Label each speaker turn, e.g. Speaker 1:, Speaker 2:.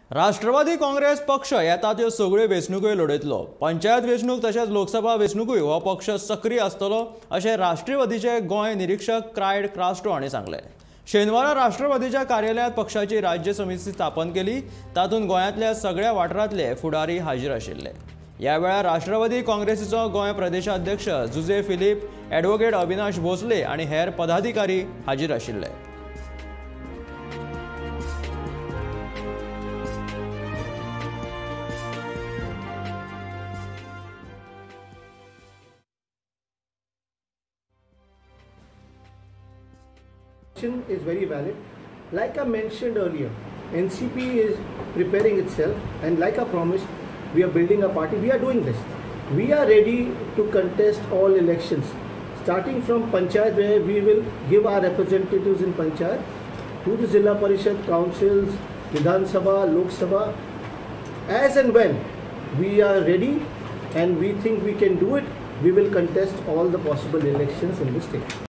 Speaker 1: राष्ट्रवादी काँग्रेस पक्ष येता त्यो सगळ्यो वेंचणुको लढयतलो। पंचायत वेंचणूक तशेंच लोकसभा वेंचणुकूय हो पक्ष सक्रिय आसतलो अशें राष्ट्रवादीचे गोंय निरीक्षक क्रायड क्रास्टो हांणी सांगलें। शेनवारा राष्ट्रवादीच्या कार्यालयात पक्षाची राज्य समिती स्थापन केली। तातूंत गोंयांतल्या सगळ्या वाठारांतले फुडारी हाजीर आशिल्ले। ह्या वेळार राष्ट्रवादी काँग्रेसीचो गोंय प्रदेशाध्यक्ष जुजे फिलीप, ॲडव्होकेट अविनाश भोसले आनी हेर पदाधिकारी हाजीर आशिल्ले।
Speaker 2: Is very valid. Like I mentioned earlier, NCP is preparing itself, and like I promised, we are building a party. We are doing this. We are ready to contest all elections, starting from Panchayat, where we will give our representatives in Panchayat, to the Zilla Parishad councils, Vidhan Sabha, Lok Sabha. As and when we are ready and we think we can do it, we will contest all the possible elections in the state.